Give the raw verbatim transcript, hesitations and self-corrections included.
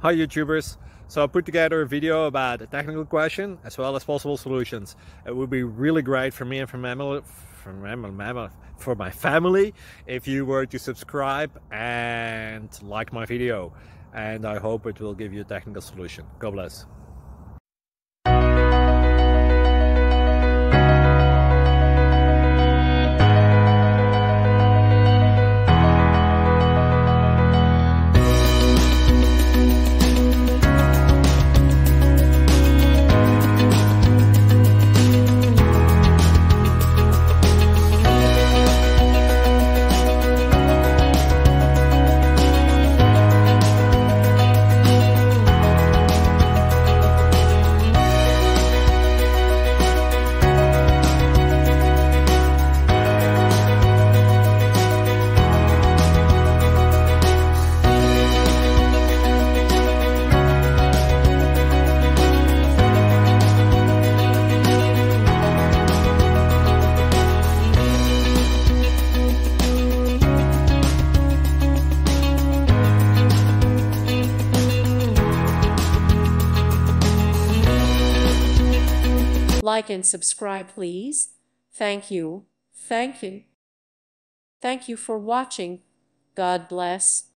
Hi YouTubers. So I put together a video about a technical question as well as possible solutions. It would be really great for me and for my, for my, for my family if you were to subscribe and like my video. And I hope it will give you a technical solution. God bless. Like and subscribe, please. Thank you. Thank you. Thank you for watching. God bless.